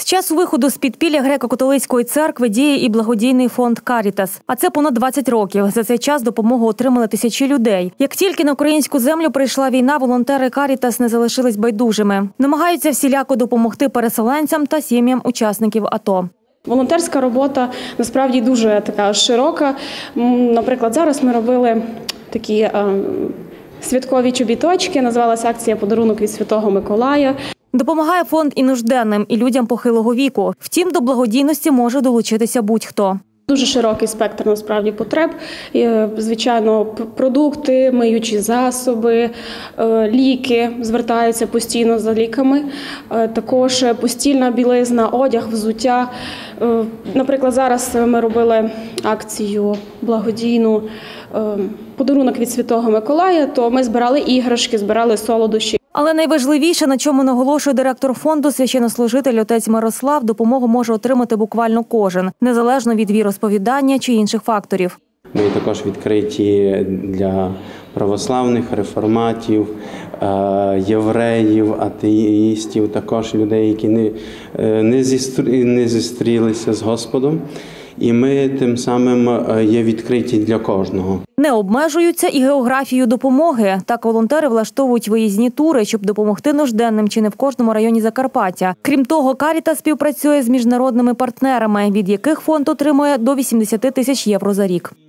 З часу виходу з підпілля греко-католицької церкви діє і благодійний фонд «Карітас». А це понад 20 років. За цей час допомогу отримали тисячі людей. Як тільки на українську землю прийшла війна, волонтери «Карітас» не залишились байдужими. Намагаються всіляко допомогти переселенцям та сім'ям учасників АТО. Волонтерська робота насправді дуже така широка. Наприклад, зараз ми робили такі святкові чобіточки, називалася акція «Подарунок від Святого Миколая». Допомагає фонд і нужденним, і людям похилого віку. Втім, до благодійності може долучитися будь-хто. Дуже широкий спектр насправді потреб. Звичайно, продукти, миючі засоби, ліки, звертаються постійно за ліками. Також постільна білизна, одяг, взуття. Наприклад, зараз ми робили акцію благодійну «Подарунок від Святого Миколая», то ми збирали іграшки, збирали солодощі. Але найважливіше, на чому наголошує директор фонду, священнослужитель отець Мирослав, допомогу може отримати буквально кожен, незалежно від віросповідання чи інших факторів. Ми також відкриті для православних, реформатів, євреїв, атеїстів, також людей, які не зустрілися з Господом. І ми тим самим є відкриті для кожного. Не обмежуються і географією допомоги. Так волонтери влаштовують виїзні тури, щоб допомогти нужденним чи не в кожному районі Закарпаття. Крім того, «Карітас» співпрацює з міжнародними партнерами, від яких фонд отримує до 80 тисяч євро за рік.